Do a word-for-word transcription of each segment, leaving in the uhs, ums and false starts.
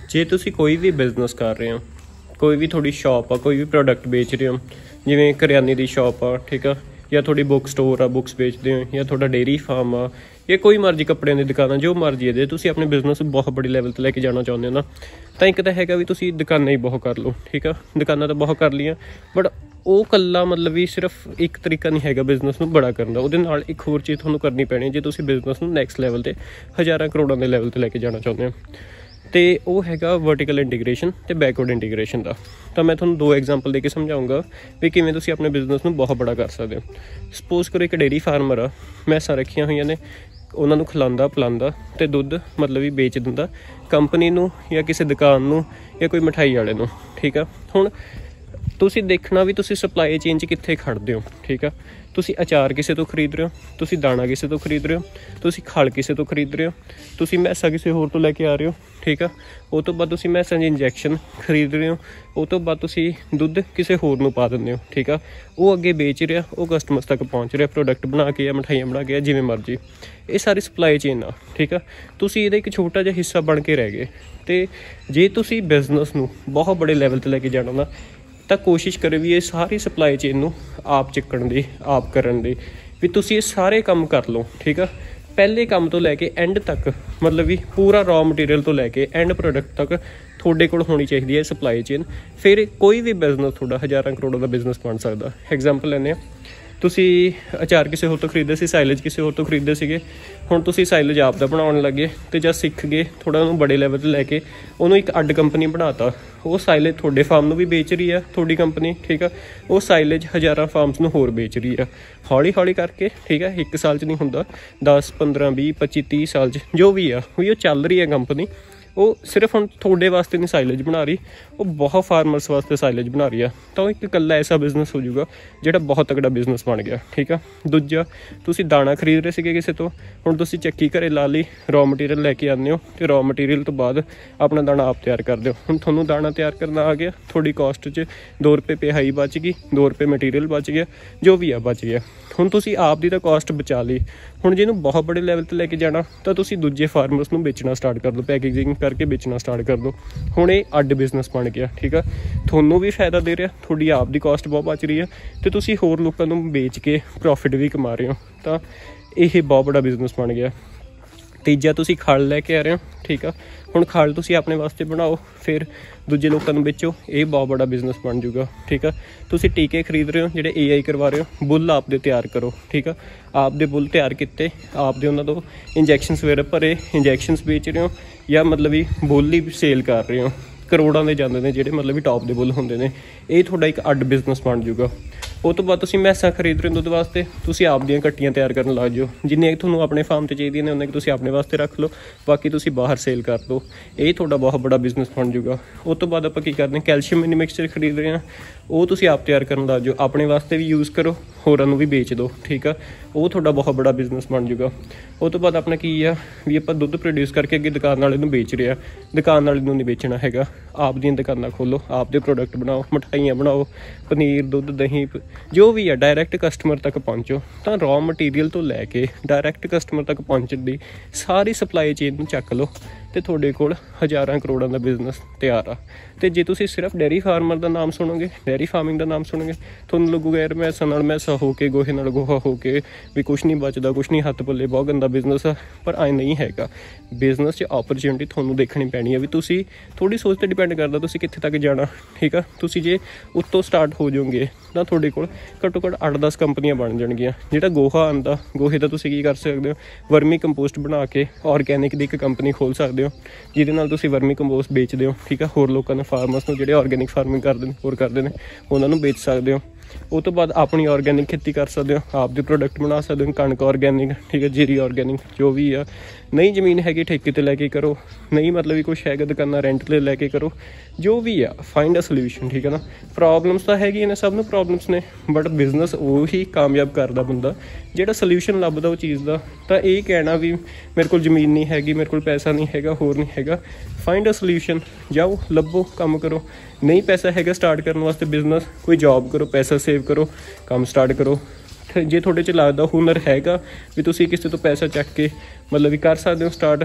ਜੇ ਤੁਸੀਂ ਕੋਈ ਵੀ ਬਿਜ਼ਨਸ ਕਰ ਰਹੇ ਹੋ, ਕੋਈ ਵੀ ਤੁਹਾਡੀ ਸ਼ੌਪ ਆ, ਕੋਈ ਵੀ ਪ੍ਰੋਡਕਟ ਵੇਚ ਰਹੇ ਹੋ, ਜਿਵੇਂ ਕਰਿਆਨੇ ਦੀ ਸ਼ੌਪ ਆ, ਠੀਕ ਆ, ਜਾਂ ਤੁਹਾਡੀ ਬੁੱਕ ਸਟੋਰ ਆ, ਬੁੱਕਸ ਵੇਚਦੇ ਹੋ, ਜਾਂ ਤੁਹਾਡਾ ਡੇਅਰੀ ਫਾਰਮ ਆ, ਜਾਂ ਕੋਈ ਮਰਜ਼ੀ ਕੱਪੜਿਆਂ ਦੀ ਦੁਕਾਨ ਆ, ਜੋ ਮਰਜ਼ੀ ਹੈ, ਜੇ ਤੁਸੀਂ ਆਪਣੇ ਬਿਜ਼ਨਸ ਨੂੰ ਬਹੁਤ ਬੜੀ ਲੈਵਲ 'ਤੇ ਲੈ ਕੇ ਜਾਣਾ ਚਾਹੁੰਦੇ ਹੋ ਨਾ, ਤਾਂ ਇੱਕ ਤਾਂ ਹੈਗਾ ਵੀ ਤੁਸੀਂ ਦੁਕਾਨਾਂ ਹੀ ਬਹੁਤ ਕਰ ਲਓ, ਠੀਕ ਆ। ਦੁਕਾਨਾਂ ਤਾਂ ਬਹੁਤ ਕਰ ਲਈਆਂ, ਬਟ ਉਹ ਇਕੱਲਾ ਮਤਲਬ ਵੀ ਸਿਰਫ ਇੱਕ ਤਰੀਕਾ ਨਹੀਂ ਹੈਗਾ ਬਿਜ਼ਨਸ ਨੂੰ ਬੜਾ ਕਰਨ ਦਾ। ਉਹਦੇ ਨਾਲ ਇੱਕ ਹੋਰ ਚੀਜ਼ ਤੁਹਾਨੂੰ ਕਰਨੀ ਪੈਣੀ ਜੇ ਤੁਸੀਂ ਬਿਜ਼ਨਸ ਨੂੰ ਨੈਕਸਟ ਲੈਵਲ 'ਤੇ ਹਜ਼ਾਰਾਂ ਕਰੋੜਾਂ ਦੇ ਲੈਵਲ 'ਤੇ ਲੈ ਕੇ ਜਾਣਾ ਚਾਹੁੰਦੇ ਹੋ, ਅਤੇ ਉਹ ਹੈਗਾ ਵਰਟੀਕਲ ਇੰਟੀਗ੍ਰੇਸ਼ਨ ਅਤੇ ਬੈਕਵਰਡ ਇੰਟੀਗ੍ਰੇਸ਼ਨ ਦਾ। ਤਾਂ ਮੈਂ ਤੁਹਾਨੂੰ ਦੋ ਐਗਜ਼ਾਮਪਲ ਦੇ ਕੇ ਸਮਝਾਊਂਗਾ ਵੀ ਕਿਵੇਂ ਤੁਸੀਂ ਆਪਣੇ ਬਿਜ਼ਨਸ ਨੂੰ ਬਹੁਤ ਬੜਾ ਕਰ ਸਕਦੇ ਹੋ। ਸਪੋਜ਼ ਕਰੋ ਇੱਕ ਡੇਅਰੀ ਫਾਰਮਰ ਆ, ਮੈਸਾਂ ਰੱਖੀਆਂ ਹੋਈਆਂ ਨੇ, ਉਹਨਾਂ ਨੂੰ ਖਿਲਾਉਂਦਾ ਪਿਲਾਉਂਦਾ ਅਤੇ ਦੁੱਧ ਮਤਲਬ ਵੀ ਵੇਚ ਦਿੰਦਾ ਕੰਪਨੀ ਨੂੰ ਜਾਂ ਕਿਸੇ ਦੁਕਾਨ ਨੂੰ ਜਾਂ ਕੋਈ ਮਿਠਾਈ ਵਾਲੇ ਨੂੰ, ਠੀਕ ਆ। ਹੁਣ ਤੁਸੀਂ ਦੇਖਣਾ ਵੀ ਤੁਸੀਂ ਸਪਲਾਈ ਚੇਨ 'ਚ ਕਿੱਥੇ ਖੜਦੇ ਹੋ, ਠੀਕ ਆ। ਤੁਸੀਂ ਅਚਾਰ ਕਿਸੇ ਤੋਂ ਖਰੀਦ ਰਹੇ ਹੋ, ਤੁਸੀਂ ਦਾਣਾ ਕਿਸੇ ਤੋਂ ਖਰੀਦ ਰਹੇ ਹੋ, ਤੁਸੀਂ ਖਲ ਕਿਸੇ ਤੋਂ ਖਰੀਦ ਰਹੇ ਹੋ, ਤੁਸੀਂ ਮੈਸਾਂ ਕਿਸੇ ਹੋਰ ਤੋਂ ਲੈ ਕੇ ਆ ਰਹੇ ਹੋ, ਠੀਕ ਆ। ਉਹ ਤੋਂ ਬਾਅਦ ਤੁਸੀਂ ਮੈਸਾਂ 'ਚ ਇੰਜੈਕਸ਼ਨ ਖਰੀਦ ਰਹੇ ਹੋ, ਉਹ ਤੋਂ ਬਾਅਦ ਤੁਸੀਂ ਦੁੱਧ ਕਿਸੇ ਹੋਰ ਨੂੰ ਪਾ ਦਿੰਦੇ ਹੋ, ਠੀਕ ਆ। ਉਹ ਅੱਗੇ ਵੇਚ ਰਿਹਾ, ਉਹ ਕਸਟਮਰਸ ਤੱਕ ਪਹੁੰਚ ਰਿਹਾ ਪ੍ਰੋਡਕਟ ਬਣਾ ਕੇ ਜਾਂ ਮਿਠਾਈਆਂ ਬਣਾ ਕੇ, ਜਿਵੇਂ ਮਰਜ਼ੀ। ਇਹ ਸਾਰੀ ਸਪਲਾਈ ਚੇਨ ਆ, ਠੀਕ ਆ। ਤੁਸੀਂ ਇਹਦਾ ਇੱਕ ਛੋਟਾ ਜਿਹਾ ਹਿੱਸਾ ਬਣ ਕੇ ਰਹਿ ਗਏ। ਅਤੇ ਜੇ ਤੁਸੀਂ ਬਿਜ਼ਨਸ ਨੂੰ ਬਹੁਤ ਬੜੇ ਲੈਵਲ 'ਤੇ ਲੈ ਕੇ ਜਾਣਾ ਨਾ, ਤਾਂ ਕੋਸ਼ਿਸ਼ ਕਰੇ ਵੀ ਇਹ ਸਾਰੀ ਸਪਲਾਈ ਚੇਨ ਨੂੰ ਆਪ ਚੱਕਣ ਦੀ, ਆਪ ਕਰਨ ਦੀ, ਵੀ ਤੁਸੀਂ ਇਹ ਸਾਰੇ ਕੰਮ ਕਰ ਲਓ, ਠੀਕ ਆ। ਪਹਿਲੇ ਕੰਮ ਤੋਂ ਲੈ ਕੇ ਐਂਡ ਤੱਕ, ਮਤਲਬ ਵੀ ਪੂਰਾ ਰॉ ਮਟੀਰੀਅਲ ਤੋਂ ਲੈ ਕੇ ਐਂਡ ਪ੍ਰੋਡਕਟ ਤੱਕ ਤੁਹਾਡੇ ਕੋਲ ਹੋਣੀ ਚਾਹੀਦੀ ਹੈ ਸਪਲਾਈ ਚੇਨ। ਫਿਰ ਕੋਈ ਵੀ ਬਿਜ਼ਨਸ ਤੁਹਾਡਾ ਹਜ਼ਾਰਾਂ ਕਰੋੜਾਂ ਦਾ ਬਿਜ਼ਨਸ ਬਣ ਸਕਦਾ। ਐਗਜ਼ਾਮਪਲ ਲੈਂਦੇ ਹਾਂ, ਤੁਸੀਂ ਅਚਾਰ ਕਿਸੇ ਹੋਰ ਤੋਂ ਖਰੀਦਦੇ ਸੀ, ਸਾਈਲੇਜ ਕਿਸੇ ਹੋਰ ਤੋਂ ਖਰੀਦਦੇ ਸੀਗੇ, ਹੁਣ ਤੁਸੀਂ ਸਾਈਲੇਜ ਆਪ ਦਾ ਬਣਾਉਣ ਲੱਗੇ ਅਤੇ ਜਦ ਸਿੱਖ ਗਏ ਥੋੜ੍ਹਾ ਉਹਨੂੰ ਬੜੇ ਲੈਵਲ 'ਤੇ ਲੈ ਕੇ ਉਹਨੂੰ ਇੱਕ ਅੱਡ ਕੰਪਨੀ ਬਣਾ ਤਾ। ਉਹ ਸਾਈਲੇਜ ਤੁਹਾਡੇ ਫਾਰਮ ਨੂੰ ਵੀ ਵੇਚ ਰਹੀ ਆ ਤੁਹਾਡੀ ਕੰਪਨੀ, ਠੀਕ ਆ। ਉਹ ਸਾਈਲੇਜ ਹਜ਼ਾਰਾਂ ਫਾਰਮਸ ਨੂੰ ਹੋਰ ਵੇਚ ਰਹੀ ਆ, ਹੌਲੀ ਹੌਲੀ ਕਰਕੇ, ਠੀਕ ਆ। ਇੱਕ ਸਾਲ 'ਚ ਨਹੀਂ ਹੁੰਦਾ, ਦਸ ਪੰਦਰਾਂ ਵੀਹ ਪੱਚੀ ਤੀਹ ਸਾਲ 'ਚ ਜੋ ਵੀ ਆ, ਵੀ ਉਹ ਚੱਲ ਰਹੀ ਹੈ ਕੰਪਨੀ। ਉਹ ਸਿਰਫ ਹੁਣ ਤੁਹਾਡੇ ਵਾਸਤੇ ਨਹੀਂ ਸਾਈਲੇਜ ਬਣਾ ਰਹੀ, ਉਹ ਬਹੁਤ ਫਾਰਮਰਸ ਵਾਸਤੇ ਸਾਈਲੇਜ ਬਣਾ ਰਹੀ ਆ। ਤਾਂ ਉਹ ਇੱਕ ਇਕੱਲਾ ਐਸਾ ਬਿਜ਼ਨਸ ਹੋ ਜਾਊਗਾ ਜਿਹੜਾ ਬਹੁਤ ਤਕੜਾ ਬਿਜ਼ਨਸ ਬਣ ਗਿਆ, ਠੀਕ ਆ। ਦੂਜਾ, ਤੁਸੀਂ ਦਾਣਾ ਖਰੀਦ ਰਹੇ ਸੀਗੇ ਕਿਸੇ ਤੋਂ, ਹੁਣ ਤੁਸੀਂ ਚੱਕੀ ਘਰੇ ਲਾ ਲਈ, ਰॉ ਮਟੀਰੀਅਲ ਲੈ ਕੇ ਆਉਂਦੇ ਹੋ, ਅਤੇ ਰॉ ਮਟੀਰੀਅਲ ਤੋਂ ਬਾਅਦ ਆਪਣਾ ਦਾਣਾ ਆਪ ਤਿਆਰ ਕਰਦੇ ਹੋ। ਹੁਣ ਤੁਹਾਨੂੰ ਦਾਣਾ ਤਿਆਰ ਕਰਨਾ ਆ ਗਿਆ, ਤੁਹਾਡੀ ਕੋਸਟ 'ਚ ਦੋ ਰੁਪਏ ਪਿਹਾਈ ਬਚ ਗਈ, ਦੋ ਰੁਪਏ ਮਟੀਰੀਅਲ ਬਚ ਗਿਆ, ਜੋ ਵੀ ਆ ਬਚ ਗਿਆ। ਹੁਣ ਤੁਸੀਂ ਆਪ ਦੀ ਤਾਂ ਕੋਸਟ ਬਚਾ ਲਈ। ਹੁਣ ਜਿਹਨੂੰ ਬਹੁਤ ਬੜੇ ਲੈਵਲ 'ਤੇ ਲੈ ਕੇ ਜਾਣਾ, ਤਾਂ ਤੁਸੀਂ ਦੂਜੇ ਫਾਰਮਰਸ ਨੂੰ ਵੇਚਣਾ ਸਟਾਰਟ ਕਰ ਦਿਓ, ਪੈਕੇਜਿੰਗ ਕਰਕੇ ਵੇਚਣਾ ਸਟਾਰਟ ਕਰ ਦਿਓ। ਹੁਣ ਇਹ ਅੱਡ ਬਿਜ਼ਨਸ ਬਣ ਗਿਆ, ਠੀਕ ਆ। ਤੁਹਾਨੂੰ ਵੀ ਫਾਇਦਾ ਦੇ ਰਿਹਾ, ਤੁਹਾਡੀ ਆਪ ਦੀ ਕੋਸਟ ਬਹੁਤ ਬਚ ਰਹੀ ਹੈ, ਅਤੇ ਤੁਸੀਂ ਹੋਰ ਲੋਕਾਂ ਨੂੰ ਵੇਚ ਕੇ ਪ੍ਰੋਫਿਟ ਵੀ ਕਮਾ ਰਹੇ ਹੋ। ਤਾਂ ਇਹ ਬਹੁਤ ਬੜਾ ਬਿਜ਼ਨਸ ਬਣ ਗਿਆ। ਤੀਜਾ, ਤੁਸੀਂ ਖਲ ਲੈ ਕੇ ਆ ਰਹੇ ਹੋ, ਠੀਕ ਆ। ਹੁਣ ਖਲ ਤੁਸੀਂ ਆਪਣੇ ਵਾਸਤੇ ਬਣਾਓ, ਫਿਰ ਦੂਜੇ ਲੋਕਾਂ ਨੂੰ ਵੇਚੋ, ਇਹ ਬਹੁਤ ਬੜਾ ਬਿਜ਼ਨਸ ਬਣ ਜੂਗਾ, ਠੀਕ ਆ। ਤੁਸੀਂ ਟੀਕੇ ਖਰੀਦ ਰਹੇ ਹੋ ਜਿਹੜੇ ਏ ਆਈ ਕਰਵਾ ਰਹੇ ਹੋ, ਬੁੱਲ ਆਪ ਦੇ ਤਿਆਰ ਕਰੋ, ਠੀਕ ਆ। ਆਪ ਦੇ ਬੁੱਲ ਤਿਆਰ ਕੀਤੇ, ਆਪ ਦੇ ਉਹਨਾਂ ਤੋਂ ਇੰਜੈਕਸ਼ਨਸ ਵਗੈਰਾ ਭਰੇ, ਇੰਜੈਕਸ਼ਨਸ ਵੇਚ ਰਹੇ ਹੋ, ਜਾਂ ਮਤਲਬ ਵੀ ਬੁੱਲ ਹੀ ਸੇਲ ਕਰ ਰਹੇ ਹੋ। ਕਰੋੜਾਂ ਦੇ ਜਾਂਦੇ ਨੇ ਜਿਹੜੇ ਮਤਲਬ ਵੀ ਟੌਪ ਦੇ ਬੁੱਲ ਹੁੰਦੇ ਨੇ। ਇਹ ਤੁਹਾਡਾ ਇੱਕ ਅੱਡ ਬਿਜ਼ਨਸ ਬਣ ਜੂਗਾ। ਉਹ ਤੋਂ ਬਾਅਦ ਤੁਸੀਂ ਮੈਸਾਂ ਖਰੀਦ ਰਹੇ ਹੋ ਦੁੱਧ ਵਾਸਤੇ, ਤੁਸੀਂ ਆਪ ਦੀਆਂ ਕੱਟੀਆਂ ਤਿਆਰ ਕਰਨ ਲੱਗ ਜਾਓ। ਜਿੰਨੀਆਂ ਤੁਹਾਨੂੰ ਆਪਣੇ ਫਾਰਮ 'ਤੇ ਚਾਹੀਦੀਆਂ ਨੇ ਉਨੀਆਂ ਤੁਸੀਂ ਆਪਣੇ ਵਾਸਤੇ ਰੱਖ ਲਓ, ਬਾਕੀ ਤੁਸੀਂ ਬਾਹਰ ਸੇਲ ਕਰ ਦਿਓ। ਇਹ ਤੁਹਾਡਾ ਬਹੁਤ ਬੜਾ ਬਿਜ਼ਨਸ ਬਣ ਜੂਗਾ। ਉਹ ਤੋਂ ਬਾਅਦ ਆਪਾਂ ਕੀ ਕਰਦੇ ਹਾਂ, ਕੈਲਸ਼ੀਅਮ ਮਿਨੀ ਮਿਕਸਚਰ ਖਰੀਦ ਰਹੇ ਹਾਂ, ਉਹ ਤੁਸੀਂ ਆਪ ਤਿਆਰ ਕਰਨ ਲੱਗ ਜਾਓ, ਆਪਣੇ ਵਾਸਤੇ ਵੀ ਯੂਜ਼ ਕਰੋ, ਹੋਰਾਂ ਨੂੰ ਵੀ ਵੇਚ ਦਿਓ, ਠੀਕ ਆ। ਉਹ ਤੁਹਾਡਾ ਬਹੁਤ ਬੜਾ ਬਿਜ਼ਨਸ ਬਣ ਜੂਗਾ। ਉਹ ਤੋਂ ਬਾਅਦ ਆਪਣਾ ਕੀ ਆ ਵੀ ਆਪਾਂ ਦੁੱਧ ਪ੍ਰੋਡਿਊਸ ਕਰਕੇ ਅੱਗੇ ਦੁਕਾਨ ਵਾਲੇ ਨੂੰ ਵੇਚ ਰਿਹਾ, ਦੁਕਾਨ ਵਾਲੇ ਨੂੰ ਨਹੀਂ ਵੇਚਣਾ ਹੈਗਾ। ਆਪ ਦੀਆਂ ਦੁਕਾਨਾਂ ਖੋਲ੍ਹੋ, ਆਪ ਦੇ ਪ੍ਰੋਡਕਟ ਬਣਾਓ, ਮਿਠਾਈਆਂ ਬਣਾਓ, ਪਨੀਰ, ਦੁੱਧ, ਦਹੀਂ, ਜੋ ਵੀ ਆ, ਡਾਇਰੈਕਟ ਕਸਟਮਰ ਤੱਕ ਪਹੁੰਚੋ। ਤਾਂ ਰॉ ਮਟੀਰੀਅਲ ਤੋਂ ਲੈ ਕੇ ਡਾਇਰੈਕਟ ਕਸਟਮਰ ਤੱਕ ਪਹੁੰਚਣ ਦੀ ਸਾਰੀ ਸਪਲਾਈ ਚੇਨ ਨੂੰ ਚੱਕ ਲਓ, ਅਤੇ ਤੁਹਾਡੇ ਕੋਲ ਹਜ਼ਾਰਾਂ ਕਰੋੜਾਂ ਦਾ ਬਿਜ਼ਨਸ ਤਿਆਰ ਆ। ਅਤੇ ਜੇ ਤੁਸੀਂ ਸਿਰਫ ਡੇਅਰੀ ਫਾਰਮਰ ਦਾ ਨਾਮ ਸੁਣੋਗੇ, ਡੇਅਰੀ ਫਾਰਮਿੰਗ ਦਾ ਨਾਮ ਸੁਣੋਗੇ, ਤੁਹਾਨੂੰ ਲੱਗੂਗਾ ਯਾਰ ਮੈਸਾਂ ਨਾਲ ਮੈਸਾ ਹੋ ਕੇ, ਗੋਹੇ ਨਾਲ ਗੋਹਾ ਹੋ ਕੇ ਵੀ ਕੁਛ ਨਹੀਂ ਬਚਦਾ, ਕੁਛ ਨਹੀਂ ਹੱਥ ਪੱਲੇ, ਬਹੁਤ ਗੰਦਾ ਬਿਜ਼ਨਸ ਆ। ਪਰ ਐਂ ਨਹੀਂ ਹੈਗਾ। ਬਿਜ਼ਨਸ 'ਚ ਓਪਰਚੁਨਿਟੀ ਤੁਹਾਨੂੰ ਦੇਖਣੀ ਪੈਣੀ ਹੈ, ਵੀ ਤੁਸੀਂ, ਤੁਹਾਡੀ ਸੋਚ 'ਤੇ ਡਿਪੈਂਡ ਕਰਦਾ ਤੁਸੀਂ ਕਿੱਥੇ ਤੱਕ ਜਾਣਾ, ਠੀਕ ਆ। ਤੁਸੀਂ ਜੇ ਉੱਤੋਂ ਸਟਾਰਟ ਹੋ ਜਾਓਗੇ ਤਾਂ ਤੁਹਾਡੇ ਕੋਲ ਘੱਟੋ ਘੱਟ ਅੱਠ ਦਸ ਕੰਪਨੀਆਂ ਬਣ ਜਾਣਗੀਆਂ। ਜਿਹੜਾ ਗੋਹਾ ਆਉਂਦਾ, ਗੋਹੇ ਦਾ ਤੁਸੀਂ ਕੀ ਕਰ ਸਕਦੇ ਹੋ, ਵਰਮੀ ਕੰਪੋਸਟ ਬਣਾ ਕੇ ਔਰਗੈਨਿਕ ਦੀ ਇੱਕ ਕੰਪਨੀ ਖੋਲ੍ਹ ਸਕਦੇ ਹੋ, ਜਿਹਦੇ ਨਾਲ ਤੁਸੀਂ ਵਰਮੀ ਕੰਪੋਸਟ ਵੇਚਦੇ ਹੋ, ਠੀਕ ਆ। ਹੋਰ ਲੋਕਾਂ ਨੂੰ, ਫਾਰਮਰਸ ਨੂੰ ਜਿਹੜੇ ਔਰਗੈਨਿਕ ਫਾਰਮਿੰਗ ਕਰਦੇ ਨੇ, ਹੋਰ ਕਰਦੇ ਨੇ, ਉਹਨਾਂ ਨੂੰ ਵੇਚ ਸਕਦੇ ਹੋ। ਉਹ ਤੋਂ ਬਾਅਦ ਆਪਣੀ ਔਰਗੈਨਿਕ ਖੇਤੀ ਕਰ ਸਕਦੇ ਹੋ, ਆਪ ਦੇ ਪ੍ਰੋਡਕਟ ਬਣਾ ਸਕਦੇ ਹੋ, ਕਣਕ ਔਰਗੈਨਿਕ, ਠੀਕ ਹੈ, ਜੀਰੀ ਔਰਗੈਨਿਕ, ਜੋ ਵੀ ਆ। ਨਹੀਂ ਜ਼ਮੀਨ ਹੈਗੀ ਠੇਕੇ 'ਤੇ ਲੈ ਕੇ ਕਰੋ, ਨਹੀਂ ਮਤਲਬ ਵੀ ਕੁਛ ਹੈਗਾ ਦੁਕਾਨਾਂ ਰੈਂਟ 'ਤੇ ਲੈ ਕੇ ਕਰੋ, ਜੋ ਵੀ ਆ। ਫਾਈਂਡ ਅ ਸੋਲਿਊਸ਼ਨ, ਠੀਕ ਹੈ ਨਾ। ਪ੍ਰੋਬਲਮਸ ਤਾਂ ਹੈਗੀਆਂ ਨੇ, ਸਭ ਨੂੰ ਪ੍ਰੋਬਲਮਸ ਨੇ, ਬਟ ਬਿਜ਼ਨਸ ਉਹ ਹੀ ਕਾਮਯਾਬ ਕਰਦਾ ਬੰਦਾ ਜਿਹੜਾ ਸੋਲਿਊਸ਼ਨ ਲੱਭਦਾ ਉਹ ਚੀਜ਼ ਦਾ। ਤਾਂ ਇਹ ਕਹਿਣਾ ਵੀ ਮੇਰੇ ਕੋਲ ਜ਼ਮੀਨ ਨਹੀਂ ਹੈਗੀ, ਮੇਰੇ ਕੋਲ ਪੈਸਾ ਨਹੀਂ ਹੈਗਾ, ਹੋਰ ਨਹੀਂ ਹੈਗਾ, ਫਾਈਂਡ ਅ ਸੋਲਿਊਸ਼ਨ, ਜਾਓ ਲੱਭੋ, ਕੰਮ ਕਰੋ। ਨਹੀਂ ਪੈਸਾ ਹੈਗਾ ਸਟਾਰਟ ਕਰਨ ਵਾਸਤੇ ਬਿਜ਼ਨਸ, ਕੋਈ ਜੋਬ ਕਰੋ, ਪੈਸਾ ਸੇਵ ਕਰੋ, ਕੰਮ ਸਟਾਰਟ ਕਰੋ। ਜੇ ਤੁਹਾਡੇ 'ਚ ਲੱਗਦਾ ਹੁਨਰ ਹੈਗਾ ਵੀ ਤੁਸੀਂ ਕਿਸੇ ਤੋਂ ਪੈਸਾ ਚੱਕ ਕੇ ਮਤਲਬ ਵੀ ਕਰ ਸਕਦੇ ਹੋ ਸਟਾਰਟ,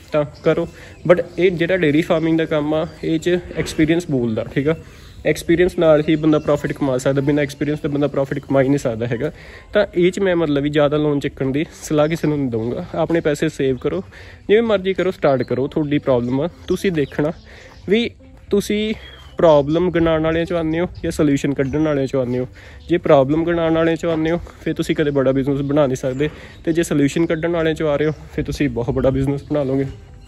ਤਾਂ ਕਰੋ। ਬਟ ਇਹ ਜਿਹੜਾ ਡੇਅਰੀ ਫਾਰਮਿੰਗ ਦਾ ਕੰਮ ਆ ਇਹ 'ਚ ਐਕਸਪੀਰੀਅੰਸ ਬੋਲਦਾ, ਠੀਕ ਆ। ਐਕਸਪੀਰੀਅੰਸ ਨਾਲ ਹੀ ਬੰਦਾ ਪ੍ਰੋਫਿਟ ਕਮਾ ਸਕਦਾ, ਬਿਨਾਂ ਐਕਸਪੀਰੀਅੰਸ ਤੋਂ ਬੰਦਾ ਪ੍ਰੋਫਿਟ ਕਮਾ ਹੀ ਨਹੀਂ ਸਕਦਾ ਹੈਗਾ। ਤਾਂ ਇਹ 'ਚ ਮੈਂ ਮਤਲਬ ਵੀ ਜ਼ਿਆਦਾ ਲੋਨ ਚੱਕਣ ਦੀ ਸਲਾਹ ਕਿਸੇ ਨੂੰ ਨਹੀਂ ਦਊਂਗਾ। ਆਪਣੇ ਪੈਸੇ ਸੇਵ ਕਰੋ, ਜਿਵੇਂ ਮਰਜ਼ੀ ਕਰੋ, ਸਟਾਰਟ ਕਰੋ। ਤੁਹਾਡੀ ਪ੍ਰੋਬਲਮ ਆ, ਤੁਸੀਂ ਦੇਖਣਾ ਵੀ ਤੁਸੀਂ ਪ੍ਰੋਬਲਮ ਗਣਾਉਣ ਵਾਲਿਆਂ 'ਚੋਂ ਆਉਂਦੇ ਹੋ ਜਾਂ ਸੋਲਿਊਸ਼ਨ ਕੱਢਣ ਵਾਲਿਆਂ 'ਚੋਂ ਆਉਂਦੇ ਹੋ। ਜੇ ਪ੍ਰੋਬਲਮ ਗਣਾਉਣ ਵਾਲਿਆਂ 'ਚੋਂ ਆਉਂਦੇ ਹੋ ਫਿਰ ਤੁਸੀਂ ਕਦੇ ਬੜਾ ਬਿਜ਼ਨਸ ਬਣਾ ਨਹੀਂ ਸਕਦੇ, ਅਤੇ ਜੇ ਸੋਲਿਊਸ਼ਨ ਕੱਢਣ ਵਾਲਿਆਂ 'ਚੋਂ ਆ ਰਹੇ ਹੋ ਫਿਰ ਤੁਸੀਂ ਬਹੁਤ ਬੜਾ ਬਿਜ਼ਨਸ ਬਣਾ ਲਓਗੇ।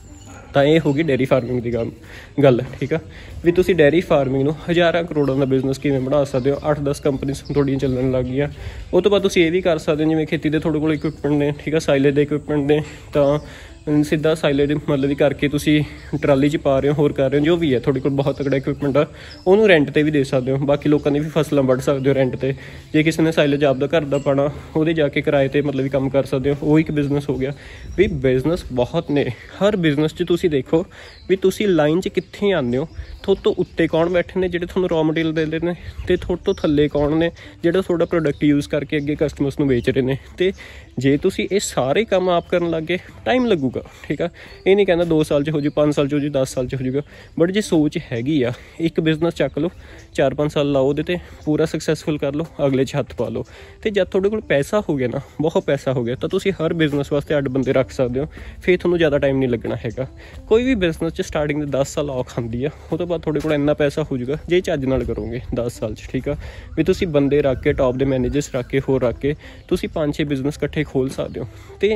ਤਾਂ ਇਹ ਹੋ ਗਈ ਡੇਅਰੀ ਫਾਰਮਿੰਗ ਦੀ ਗੱਲ ਗੱਲ ਠੀਕ ਆ। ਵੀ ਤੁਸੀਂ ਡੇਅਰੀ ਫਾਰਮਿੰਗ ਨੂੰ ਹਜ਼ਾਰਾਂ ਕਰੋੜਾਂ ਦਾ ਬਿਜ਼ਨਸ ਕਿਵੇਂ ਬਣਾ ਸਕਦੇ ਹੋ। ਅੱਠ ਦਸ ਕੰਪਨੀਜ਼ ਤੁਹਾਡੀਆਂ ਚੱਲਣ ਲੱਗ ਗਈਆਂ। ਉਹ ਤੋਂ ਬਾਅਦ ਤੁਸੀਂ ਇਹ ਵੀ ਕਰ ਸਕਦੇ ਹੋ, ਜਿਵੇਂ ਖੇਤੀ ਦੇ ਤੁਹਾਡੇ ਕੋਲ ਇਕੁਇਪਮੈਂਟ ਨੇ, ਠੀਕ ਆ, ਸਾਈਲੇਜ ਦੇ ਇਕੁਇਪਮੈਂਟ ਨੇ, ਤਾਂ ਸਿੱਧਾ ਸਾਈਲੇਜ ਮਤਲਬ ਵੀ ਕਰਕੇ ਤੁਸੀਂ ਟਰਾਲੀ 'ਚ ਪਾ ਰਹੇ ਹੋ, ਹੋਰ ਕਰ ਰਹੇ ਹੋ, ਜੋ ਵੀ ਹੈ ਤੁਹਾਡੇ ਕੋਲ ਬਹੁਤ ਤਕੜਾ ਇਕੁਇਪਮੈਂਟ ਆ, ਉਹਨੂੰ ਰੈਂਟ 'ਤੇ ਵੀ ਦੇ ਸਕਦੇ ਹੋ। ਬਾਕੀ ਲੋਕਾਂ ਦੀ ਵੀ ਫਸਲਾਂ ਵੱਢ ਸਕਦੇ ਹੋ ਰੈਂਟ 'ਤੇ। ਜੇ ਕਿਸੇ ਨੇ ਸਾਈਲੇਜ ਆਪਦਾ ਘਰ ਦਾ ਪਾਉਣਾ, ਉਹਦੇ ਜਾ ਕੇ ਕਿਰਾਏ 'ਤੇ ਮਤਲਬ ਵੀ ਕੰਮ ਕਰ ਸਕਦੇ ਹੋ। ਉਹ ਇੱਕ ਬਿਜ਼ਨਸ ਹੋ ਗਿਆ। ਵੀ ਬਿਜ਼ਨਸ ਬਹੁਤ ਨੇ। ਹਰ ਬਿਜ਼ਨਸ 'ਚ ਤੁਸੀਂ ਦੇਖੋ ਵੀ ਤੁਸੀਂ ਲਾਈਨ 'ਚ ਕਿੱਥੇ ਆਉਂਦੇ ਹੋ। ਤੁਹਾਡੇ ਤੋਂ ਉੱਤੇ ਕੌਣ ਬੈਠੇ ਨੇ ਜਿਹੜੇ ਤੁਹਾਨੂੰ ਰॉ ਮਟੀਰੀਅਲ ਦੇ ਰਹੇ ਨੇ, ਅਤੇ ਤੁਹਾਡੇ ਤੋਂ ਥੱਲੇ ਕੌਣ ਨੇ ਜਿਹੜਾ ਤੁਹਾਡਾ ਪ੍ਰੋਡਕਟ ਯੂਜ਼ ਕਰਕੇ ਅੱਗੇ ਕਸਟਮਰਸ ਨੂੰ ਵੇਚ ਰਹੇ ਨੇ। ਅਤੇ ਜੇ ਤੁਸੀਂ ਇਹ ਸਾਰੇ ਕੰਮ ਆਪ ਕਰਨ ਲੱਗ ਗਏ ਟਾਈਮ ਲੱਗੂਗਾ, ਠੀਕ ਆ। ਇਹ ਨਹੀਂ ਕਹਿੰਦਾ ਦੋ ਸਾਲ 'ਚ ਹੋ ਜੂ, ਪੰਜ ਸਾਲ 'ਚ ਹੋ ਜੂ, ਦਸ ਸਾਲ 'ਚ ਹੋ ਜੂਗਾ। ਬਟ ਜੇ ਸੋਚ ਹੈਗੀ ਆ, ਇੱਕ ਬਿਜ਼ਨਸ ਚੱਕ ਲਓ, ਚਾਰ ਪੰਜ ਸਾਲ ਲਾਓ ਉਹਦੇ 'ਤੇ, ਪੂਰਾ ਸਕਸੈਸਫੁਲ ਕਰ ਲਓ, ਅਗਲੇ 'ਚ ਹੱਥ ਪਾ ਲਓ। ਅਤੇ ਜਦ ਤੁਹਾਡੇ ਕੋਲ ਪੈਸਾ ਹੋ ਗਿਆ ਨਾ, ਬਹੁਤ ਪੈਸਾ ਹੋ ਗਿਆ, ਤਾਂ ਤੁਸੀਂ ਹਰ ਬਿਜ਼ਨਸ ਵਾਸਤੇ ਅੱਡ ਬੰਦੇ ਰੱਖ ਸਕਦੇ ਹੋ। ਫਿਰ ਤੁਹਾਨੂੰ ਜ਼ਿਆਦਾ ਟਾਈਮ ਨਹੀਂ ਲੱਗਣਾ ਹੈਗਾ। ਕੋਈ ਵੀ ਬਿਜ਼ਨਸ 'ਚ ਸਟਾਰਟਿੰਗ ਦੇ ਦਸ ਸਾਲ ਔਖ ਆਉਂਦੀ ਆ, ਉਹ ਤੋਂ ਬਾਅਦ ਤੁਹਾਡੇ ਕੋਲ ਇੰਨਾ ਪੈਸਾ ਹੋ ਜਾਊਗਾ ਜੇ ਚੱਜ ਨਾਲ ਕਰੋਗੇ ਦਸ ਸਾਲ 'ਚ, ਠੀਕ ਆ। ਵੀ ਤੁਸੀਂ ਬੰਦੇ ਰੱਖ ਕੇ, ਟੌਪ ਦੇ ਮੈਨੇਜਰਸ ਰੱਖ ਕੇ, ਹੋਰ ਰੱਖ ਕੇ ਤੁਸੀਂ ਪੰਜ ਛੇ ਬਿਜ਼ਨਸ ਇਕੱਠੇ ਖੋਲ੍ਹ ਸਕਦੇ ਹੋ। ਅਤੇ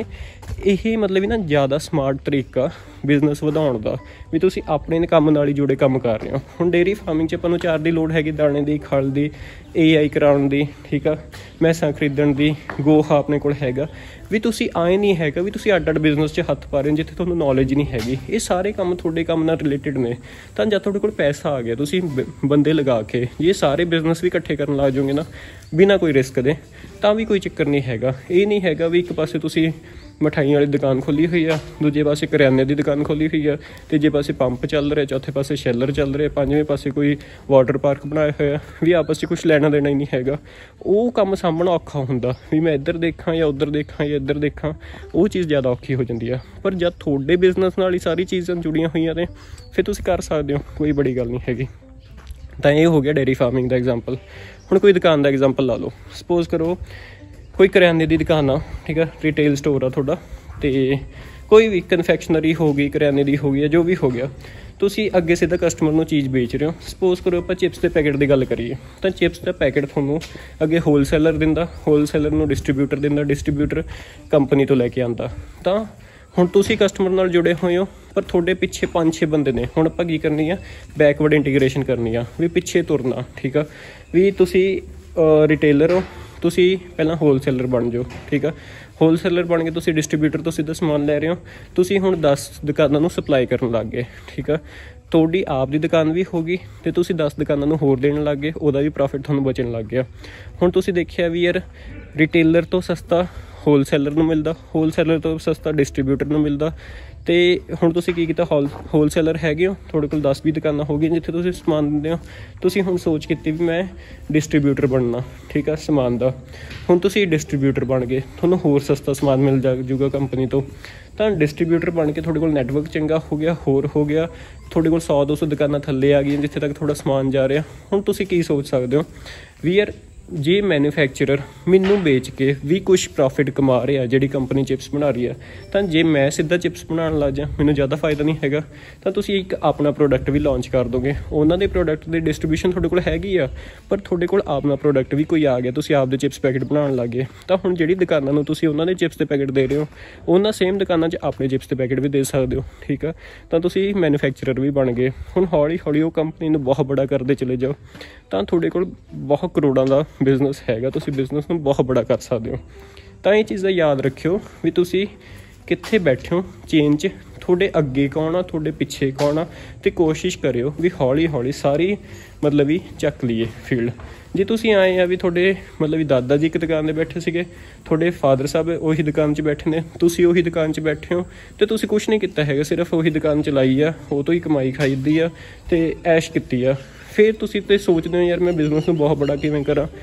ਇਹ ਮਤਲਬ ਵੀ ਨਾ ਜ਼ਿਆਦਾ ਸਮਾਰਟ ਤਰੀਕਾ ਬਿਜ਼ਨਸ ਵਧਾਉਣ ਦਾ, ਵੀ ਤੁਸੀਂ ਆਪਣੇ ਕੰਮ ਨਾਲ ਹੀ ਜੁੜੇ ਕੰਮ ਕਰ ਰਹੇ ਹੋ। ਹੁਣ ਡੇਅਰੀ ਫਾਰਮਿੰਗ 'ਚ ਆਪਾਂ ਨੂੰ ਚਾਰ ਦੀ ਲੋੜ ਹੈਗੀ, ਦਾਣੇ ਦੀ, ਖਲ ਦੀ, ਏ ਆਈ ਕਰਾਉਣ ਦੀ, ਠੀਕ ਆ, ਮੈਸਾਂ ਖਰੀਦਣ ਦੀ, ਗੋਹਾ ਆਪਣੇ ਕੋਲ ਹੈਗਾ। ਵੀ ਤੁਸੀਂ ਆਏ ਨਹੀਂ ਹੈਗਾ ਵੀ ਤੁਸੀਂ ਅੱਡ ਅੱਡ ਬਿਜ਼ਨਸ 'ਚ ਹੱਥ ਪਾ ਰਹੇ ਹੋ ਜਿੱਥੇ ਤੁਹਾਨੂੰ ਨੌਲੇਜ ਨਹੀਂ ਹੈਗੀ। ਇਹ ਸਾਰੇ ਕੰਮ ਤੁਹਾਡੇ ਕੰਮ ਨਾਲ ਰਿਲੇਟਿਡ ਨੇ। ਤਾਂ ਜਦ ਤੁਹਾਡੇ ਕੋਲ ਪੈਸਾ ਆ ਗਿਆ, ਤੁਸੀਂ ਬੰਦੇ ਲਗਾ ਕੇ ਜੇ ਸਾਰੇ ਬਿਜ਼ਨਸ ਵੀ ਇਕੱਠੇ ਕਰਨ ਲੱਗ ਜਾਓਗੇ ਨਾ, ਬਿਨਾਂ ਕੋਈ ਰਿਸਕ ਦੇ, ਤਾਂ ਵੀ ਕੋਈ ਚੱਕਰ ਨਹੀਂ ਹੈਗਾ। ਇਹ ਨਹੀਂ ਹੈਗਾ ਵੀ ਇੱਕ ਪਾਸੇ ਤੁਸੀਂ ਮਿਠਾਈਆਂ ਵਾਲੀ ਦੁਕਾਨ ਖੋਲ੍ਹੀ ਹੋਈ ਆ, ਦੂਜੇ ਪਾਸੇ ਕਰਿਆਨੇ ਦੀ ਦੁਕਾਨ ਖੋਲ੍ਹੀ ਹੋਈ ਆ, ਤੀਜੇ ਪਾਸੇ ਪੰਪ ਚੱਲ ਰਿਹਾ, ਚੌਥੇ ਪਾਸੇ ਸ਼ੈਲਰ ਚੱਲ ਰਿਹਾ, ਪੰਜਵੇਂ ਪਾਸੇ ਕੋਈ ਵਾਟਰ ਪਾਰਕ ਬਣਾਇਆ ਹੋਇਆ, ਵੀ ਆਪਸ 'ਚ ਕੁਛ ਲੈਣਾ ਦੇਣਾ ਹੀ ਨਹੀਂ ਹੈਗਾ। ਉਹ ਕੰਮ ਸਾਂਭਣਾ ਔਖਾ ਹੁੰਦਾ, ਵੀ ਮੈਂ ਇੱਧਰ ਦੇਖਾਂ ਜਾਂ ਉੱਧਰ ਦੇਖਾਂ ਜਾਂ ਇੱਧਰ ਦੇਖਾਂ, ਉਹ ਚੀਜ਼ ਜ਼ਿਆਦਾ ਔਖੀ ਹੋ ਜਾਂਦੀ ਆ। ਪਰ ਜਦ ਤੁਹਾਡੇ ਬਿਜ਼ਨਸ ਨਾਲ ਹੀ ਸਾਰੀ ਚੀਜ਼ਾਂ ਜੁੜੀਆਂ ਹੋਈਆਂ ਨੇ, ਫਿਰ ਤੁਸੀਂ ਕਰ ਸਕਦੇ ਹੋ, ਕੋਈ ਬੜੀ ਗੱਲ ਨਹੀਂ ਹੈਗੀ। ਤਾਂ ਇਹ ਹੋ ਗਿਆ ਡੇਅਰੀ ਫਾਰਮਿੰਗ ਦਾ ਐਗਜ਼ਾਮਪਲ। ਹੁਣ ਕੋਈ ਦੁਕਾਨ ਦਾ ਐਗਜ਼ਾਮਪਲ ਲਾ ਲਓ। ਸਪੋਜ਼ ਕਰੋ ਕੋਈ ਕਰਿਆਨੇ ਦੀ ਦੁਕਾਨ ਆ, ਠੀਕ ਆ, ਰਿਟੇਲ ਸਟੋਰ ਆ ਤੁਹਾਡਾ, ਅਤੇ ਕੋਈ ਵੀ ਕਨਫੈਕਸ਼ਨਰੀ ਹੋ ਗਈ, ਕਰਿਆਨੇ ਦੀ ਹੋ ਗਈ ਜਾਂ ਜੋ ਵੀ ਹੋ ਗਿਆ, ਤੁਸੀਂ ਅੱਗੇ ਸਿੱਧਾ ਕਸਟਮਰ ਨੂੰ ਚੀਜ਼ ਵੇਚ ਰਹੇ ਹੋ। ਸਪੋਜ਼ ਕਰੋ ਆਪਾਂ ਚਿਪਸ ਦੇ ਪੈਕਟ ਦੀ ਗੱਲ ਕਰੀਏ, ਤਾਂ ਚਿਪਸ ਦਾ ਪੈਕਟ ਤੁਹਾਨੂੰ ਅੱਗੇ ਹੋਲਸੇਲਰ ਦਿੰਦਾ, ਹੋਲਸੇਲਰ ਨੂੰ ਡਿਸਟਰੀਬਿਊਟਰ ਦਿੰਦਾ, ਡਿਸਟਰੀਬਿਊਟਰ ਕੰਪਨੀ ਤੋਂ ਲੈ ਕੇ ਆਉਂਦਾ। ਤਾਂ ਹੁਣ ਤੁਸੀਂ ਕਸਟਮਰ ਨਾਲ ਜੁੜੇ ਹੋਏ ਹੋ, ਪਰ ਤੁਹਾਡੇ ਪਿੱਛੇ ਪੰਜ ਛੇ ਬੰਦੇ ਨੇ। ਹੁਣ ਆਪਾਂ ਕੀ ਕਰਨੀ ਆ, ਬੈਕਵਰਡ ਇੰਟੀਗ੍ਰੇਸ਼ਨ ਕਰਨੀ ਆ, ਵੀ ਪਿੱਛੇ ਤੁਰਨਾ, ਠੀਕ ਆ। ਵੀ ਤੁਸੀਂ ਰਿਟੇਲਰ ਹੋ, ਤੁਸੀਂ ਪਹਿਲਾਂ ਹੋਲਸੇਲਰ ਬਣ ਜਾਓ, ਠੀਕ ਆ। ਹੋਲਸੇਲਰ ਬਣ ਕੇ ਤੁਸੀਂ ਡਿਸਟਰੀਬਿਊਟਰ ਤੋਂ ਸਿੱਧਾ ਸਮਾਨ ਲੈ ਰਹੇ ਹੋ, ਤੁਸੀਂ ਹੁਣ ਦਸ ਦੁਕਾਨਾਂ ਨੂੰ ਸਪਲਾਈ ਕਰਨ ਲੱਗ ਗਏ, ਠੀਕ ਆ। ਤੁਹਾਡੀ ਆਪ ਦੀ ਦੁਕਾਨ ਵੀ ਹੋ ਗਈ ਅਤੇ ਤੁਸੀਂ ਦਸ ਦੁਕਾਨਾਂ ਨੂੰ ਹੋਰ ਦੇਣ ਲੱਗ ਗਏ, ਉਹਦਾ ਵੀ ਪ੍ਰੋਫਿਟ ਤੁਹਾਨੂੰ ਬਚਣ ਲੱਗ ਗਿਆ। ਹੁਣ ਤੁਸੀਂ ਦੇਖਿਆ ਵੀ ਯਾਰ ਰਿਟੇਲਰ ਤੋਂ ਸਸਤਾ ਹੋਲਸੇਲਰ ਨੂੰ ਮਿਲਦਾ, ਹੋਲਸੇਲਰ ਤੋਂ ਸਸਤਾ ਡਿਸਟਰੀਬਿਊਟਰ ਨੂੰ ਮਿਲਦਾ। ਅਤੇ ਹੁਣ ਤੁਸੀਂ ਕੀ ਕੀਤਾ, ਹੋਲ ਹੋਲਸੇਲਰ ਹੈਗੇ ਹੋ, ਤੁਹਾਡੇ ਕੋਲ ਦਸ ਵੀਹ ਦੁਕਾਨਾਂ ਹੋ ਗਈਆਂ ਜਿੱਥੇ ਤੁਸੀਂ ਸਮਾਨ ਦਿੰਦੇ ਹੋ। ਤੁਸੀਂ ਹੁਣ ਸੋਚ ਕੀਤੀ ਵੀ ਮੈਂ ਡਿਸਟਰੀਬਿਊਟਰ ਬਣਨਾ, ਠੀਕ ਆ, ਸਮਾਨ ਦਾ। ਹੁਣ ਤੁਸੀਂ ਡਿਸਟਰੀਬਿਊਟਰ ਬਣ ਗਏ, ਤੁਹਾਨੂੰ ਹੋਰ ਸਸਤਾ ਸਮਾਨ ਮਿਲ ਜਾ ਜੂਗਾ ਕੰਪਨੀ ਤੋਂ। ਤਾਂ ਡਿਸਟਰੀਬਿਊਟਰ ਬਣ ਕੇ ਤੁਹਾਡੇ ਕੋਲ ਨੈਟਵਰਕ ਚੰਗਾ ਹੋ ਗਿਆ, ਹੋਰ ਹੋ ਗਿਆ, ਤੁਹਾਡੇ ਕੋਲ ਸੌ ਦੋ ਸੌ ਦੁਕਾਨਾਂ ਥੱਲੇ ਆ ਗਈਆਂ ਜਿੱਥੇ ਤੱਕ ਤੁਹਾਡਾ ਸਮਾਨ ਜਾ ਰਿਹਾ। ਹੁਣ ਤੁਸੀਂ ਕੀ ਸੋਚ ਸਕਦੇ ਹੋ ਵੀ ਯਾਰ ਜੇ ਮੈਨੂਫੈਕਚਰਰ ਮੈਨੂੰ ਵੇਚ ਕੇ ਵੀ ਕੁਛ ਪ੍ਰੋਫਿਟ ਕਮਾ ਰਿਹਾ, ਜਿਹੜੀ ਕੰਪਨੀ ਚਿਪਸ ਬਣਾ ਰਹੀ ਹੈ, ਤਾਂ ਜੇ ਮੈਂ ਸਿੱਧਾ ਚਿਪਸ ਬਣਾਉਣ ਲੱਗ ਜਾ, ਮੈਨੂੰ ਜ਼ਿਆਦਾ ਫਾਇਦਾ ਨਹੀਂ ਹੈਗਾ। ਤਾਂ ਤੁਸੀਂ ਇੱਕ ਆਪਣਾ ਪ੍ਰੋਡਕਟ ਵੀ ਲਾਂਚ ਕਰ ਦੋਗੇ। ਉਹਨਾਂ ਦੇ ਪ੍ਰੋਡਕਟ ਦੀ ਡਿਸਟਰੀਬਿਊਸ਼ਨ ਤੁਹਾਡੇ ਕੋਲ ਹੈਗੀ ਆ, ਪਰ ਤੁਹਾਡੇ ਕੋਲ ਆਪਣਾ ਪ੍ਰੋਡਕਟ ਵੀ ਕੋਈ ਆ ਗਿਆ, ਤੁਸੀਂ ਆਪਦੇ ਚਿਪਸ ਪੈਕਟ ਬਣਾਉਣ ਲੱਗ ਗਏ। ਤਾਂ ਹੁਣ ਜਿਹੜੀ ਦੁਕਾਨਾਂ ਨੂੰ ਤੁਸੀਂ ਉਹਨਾਂ ਦੇ ਚਿਪਸ ਦੇ ਪੈਕਟ ਦੇ ਰਹੇ ਹੋ, ਉਹਨਾਂ ਸੇਮ ਦੁਕਾਨਾਂ 'ਚ ਆਪਣੇ ਚਿਪਸ ਦੇ ਪੈਕਟ ਵੀ ਦੇ ਸਕਦੇ ਹੋ, ਠੀਕ ਆ। ਤਾਂ ਤੁਸੀਂ ਮੈਨੂਫੈਕਚਰਰ ਵੀ ਬਣ ਗਏ। ਹੁਣ ਹੌਲੀ ਹੌਲੀ ਉਹ ਕੰਪਨੀ ਨੂੰ ਬਹੁਤ ਬੜਾ ਕਰਦੇ ਚਲੇ ਜਾਓ, ਤਾਂ ਤੁਹਾਡੇ ਕੋਲ ਬਹੁਤ ਕਰੋੜਾਂ ਦਾ ਬਿਜ਼ਨਸ ਹੈਗਾ, ਤੁਸੀਂ ਬਿਜ਼ਨਸ ਨੂੰ ਬਹੁਤ ਬੜਾ ਕਰ ਸਕਦੇ ਹੋ। ਤਾਂ ਇਹ ਚੀਜ਼ਾਂ ਯਾਦ ਰੱਖਿਓ ਵੀ ਤੁਸੀਂ ਕਿੱਥੇ ਬੈਠੇ ਹੋ ਚੇਨ 'ਚ, ਤੁਹਾਡੇ ਅੱਗੇ ਕੌਣ ਆ, ਤੁਹਾਡੇ ਪਿੱਛੇ ਕੌਣ ਆ, ਅਤੇ ਕੋਸ਼ਿਸ਼ ਕਰਿਓ ਵੀ ਹੌਲੀ ਹੌਲੀ ਸਾਰੀ ਮਤਲਬ ਵੀ ਚੱਕ ਲਈਏ ਫੀਲਡ। ਜੇ ਤੁਸੀਂ ਆਏ ਆ ਵੀ ਤੁਹਾਡੇ ਮਤਲਬ ਵੀ ਦਾਦਾ ਜੀ ਇੱਕ ਦੁਕਾਨ 'ਤੇ ਬੈਠੇ ਸੀਗੇ, ਤੁਹਾਡੇ ਫਾਦਰ ਸਾਹਿਬ ਉਹੀ ਦੁਕਾਨ 'ਚ ਬੈਠੇ ਨੇ, ਤੁਸੀਂ ਉਹੀ ਦੁਕਾਨ 'ਚ ਬੈਠੇ ਹੋ, ਅਤੇ ਤੁਸੀਂ ਕੁਛ ਨਹੀਂ ਕੀਤਾ ਹੈਗਾ, ਸਿਰਫ ਉਹੀ ਦੁਕਾਨ ਚਲਾਈ ਆ, ਉਹ ਤੋਂ ਹੀ ਕਮਾਈ ਖਾਈਦੀ ਆ ਅਤੇ ਐਸ਼ ਕੀਤੀ ਆ। ਫਿਰ ਤੁਸੀਂ ਤੇ ਸੋਚਦੇ ਹੋ ਯਾਰ ਮੈਂ ਬਿਜ਼ਨਸ ਨੂੰ ਬਹੁਤ ਬੜਾ ਕਿਵੇਂ ਕਰਾਂ।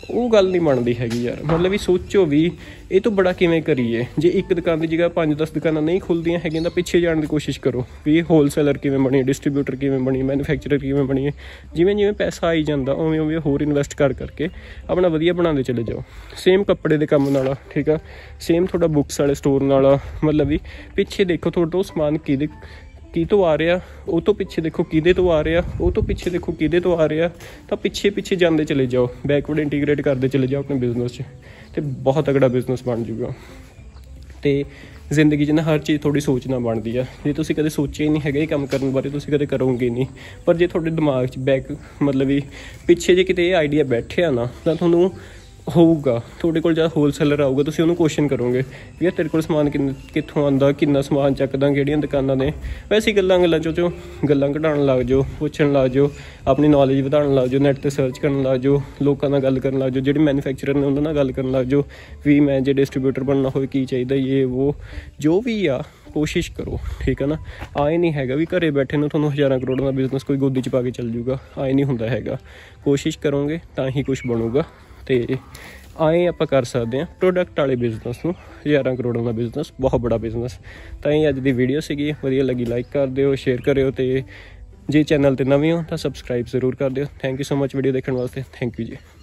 ਉਹ ਗੱਲ ਨਹੀਂ ਬਣਦੀ ਹੈਗੀ ਯਾਰ। ਮਤਲਬ ਵੀ ਸੋਚੋ ਵੀ ਇਹ ਤੋਂ ਬੜਾ ਕਿਵੇਂ ਕਰੀਏ। ਜੇ ਇੱਕ ਦੁਕਾਨ ਦੀ ਜਗ੍ਹਾ ਪੰਜ ਦਸ ਦੁਕਾਨਾਂ ਨਹੀਂ ਖੁੱਲ੍ਹਦੀਆਂ ਹੈਗੀਆਂ ਤਾਂ ਪਿੱਛੇ ਜਾਣ ਦੀ ਕੋਸ਼ਿਸ਼ ਕਰੋ ਵੀ ਹੋਲਸੇਲਰ ਕਿਵੇਂ ਬਣੀਏ, ਡਿਸਟਰੀਬਿਊਟਰ ਕਿਵੇਂ ਬਣੀਏ, ਮੈਨੂਫੈਕਚਰਰ ਕਿਵੇਂ ਬਣੀਏ। ਜਿਵੇਂ ਜਿਵੇਂ ਪੈਸਾ ਆਈ ਜਾਂਦਾ ਉਵੇਂ ਉਵੇਂ ਹੋਰ ਇਨਵੈਸਟ ਕਰ ਕਰਕੇ ਆਪਣਾ ਵਧੀਆ ਬਣਾਉਂਦੇ ਚਲੇ ਜਾਓ। ਸੇਮ ਕੱਪੜੇ ਦੇ ਕੰਮ ਨਾਲ, ਠੀਕ ਆ, ਸੇਮ ਤੁਹਾਡਾ ਬੁੱਕਸ ਵਾਲੇ ਸਟੋਰ ਨਾਲ। ਮਤਲਬ ਵੀ ਪਿੱਛੇ ਦੇਖੋ ਤੁਹਾਡਾ ਉਹ ਸਮਾਨ ਕਿਹਦੇ ਕੀ ਤੋਂ ਆ ਰਿਹਾ, ਉਹ ਤੋਂ ਪਿੱਛੇ ਦੇਖੋ ਕਿਹਦੇ ਤੋਂ ਆ ਰਿਹਾ, ਉਹ ਤੋਂ ਪਿੱਛੇ ਦੇਖੋ ਕਿਹਦੇ ਤੋਂ ਆ ਰਿਹਾ, ਤਾਂ ਪਿੱਛੇ ਪਿੱਛੇ ਜਾਂਦੇ ਚਲੇ ਜਾਓ, ਬੈਕਵਰਡ ਇੰਟੀਗ੍ਰੇਟ ਕਰਦੇ ਚਲੇ ਜਾਓ ਆਪਣੇ ਬਿਜ਼ਨਸ 'ਚ, ਅਤੇ ਬਹੁਤ ਤਗੜਾ ਬਿਜ਼ਨਸ ਬਣ ਜੂਗਾ। ਅਤੇ ਜ਼ਿੰਦਗੀ 'ਚ ਨਾ ਹਰ ਚੀਜ਼ ਥੋੜ੍ਹੀ ਸੋਚਣਾ ਬਣਦੀ ਆ। ਜੇ ਤੁਸੀਂ ਕਦੇ ਸੋਚਿਆ ਹੀ ਨਹੀਂ ਹੈਗਾ ਇਹ ਕੰਮ ਕਰਨ ਬਾਰੇ, ਤੁਸੀਂ ਕਦੇ ਕਰੋਗੇ ਨਹੀਂ। ਪਰ ਜੇ ਤੁਹਾਡੇ ਦਿਮਾਗ 'ਚ ਬੈਕ ਮਤਲਬ ਵੀ ਪਿੱਛੇ ਜੇ ਕਿਤੇ ਇਹ ਆਈਡੀਆ ਬੈਠਿਆ ਨਾ, ਤਾਂ ਤੁਹਾਨੂੰ ਹੋਊਗਾ। ਤੁਹਾਡੇ ਕੋਲ ਜਦ ਹੋਲਸੇਲਰ ਆਊਗਾ ਤੁਸੀਂ ਉਹਨੂੰ ਕੁਐਸਚਨ ਕਰੋਗੇ ਵੀ ਯਾਰ ਤੇਰੇ ਕੋਲ ਸਮਾਨ ਕਿੰਨ ਕਿੱਥੋਂ ਆਉਂਦਾ, ਕਿੰਨਾ ਸਮਾਨ ਚੱਕਦਾ, ਕਿਹੜੀਆਂ ਦੁਕਾਨਾਂ ਨੇ। ਵੈਸੇ ਗੱਲਾਂ ਗੱਲਾਂ 'ਚੋਂ ਚੋਂ ਗੱਲਾਂ ਘਟਾਉਣ ਲੱਗ ਜਾਓ, ਪੁੱਛਣ ਲੱਗ ਜਾਓ, ਆਪਣੀ ਨੌਲੇਜ ਵਧਾਉਣ ਲੱਗ ਜਾਓ, ਨੈੱਟ 'ਤੇ ਸਰਚ ਕਰਨ ਲੱਗ ਜਾਓ, ਲੋਕਾਂ ਨਾਲ ਗੱਲ ਕਰਨ ਲੱਗ ਜਾਓ, ਜਿਹੜੇ ਮੈਨੂਫੈਕਚਰਰ ਨੇ ਉਹਨਾਂ ਨਾਲ ਗੱਲ ਕਰਨ ਲੱਗ ਜਾਓ ਵੀ ਮੈਂ ਜੇ ਡਿਸਟਰੀਬਿਊਟਰ ਬਣਨਾ ਹੋਵੇ ਕੀ ਚਾਹੀਦਾ, ਇਹ ਉਹ ਜੋ ਵੀ ਆ ਕੋਸ਼ਿਸ਼ ਕਰੋ, ਠੀਕ ਹੈ ਨਾ। ਆਏ ਨਹੀਂ ਹੈਗਾ ਵੀ ਘਰੇ ਬੈਠੇ ਨੂੰ ਤੁਹਾਨੂੰ ਹਜ਼ਾਰਾਂ ਕਰੋੜਾਂ ਦਾ ਬਿਜ਼ਨਸ ਕੋਈ ਗੋਦੀ 'ਚ ਪਾ ਕੇ ਚੱਲ ਜੂਗਾ, ਆਏ ਨਹੀਂ ਹੁੰਦਾ ਹੈਗਾ। ਕੋਸ਼ਿਸ਼ ਕਰੋਗੇ ਤਾਂ ਹੀ ਕੁਛ ਬਣੂਗਾ। ਅਤੇ ਆਏਂ ਆਪਾਂ ਕਰ ਸਕਦੇ ਹਾਂ ਪ੍ਰੋਡਕਟ ਵਾਲੇ ਬਿਜ਼ਨਸ ਨੂੰ, ਹਜ਼ਾਰਾਂ ਕਰੋੜਾਂ ਦਾ ਬਿਜ਼ਨਸ, ਬਹੁਤ ਬੜਾ ਬਿਜ਼ਨਸ। ਤਾਂ ਇਹ ਅੱਜ ਦੀ ਵੀਡੀਓ ਸੀਗੀ, ਵਧੀਆ ਲੱਗੀ ਲਾਈਕ ਕਰ ਦਿਓ, ਸ਼ੇਅਰ ਕਰਿਓ, ਅਤੇ ਜੇ ਚੈਨਲ 'ਤੇ ਨਵੇਂ ਹੋ ਤਾਂ ਸਬਸਕ੍ਰਾਈਬ ਜ਼ਰੂਰ ਕਰ ਦਿਓ। Thank you so much video ਦੇਖਣ ਵਾਸਤੇ। ਥੈਂਕ ਯੂ ਜੀ।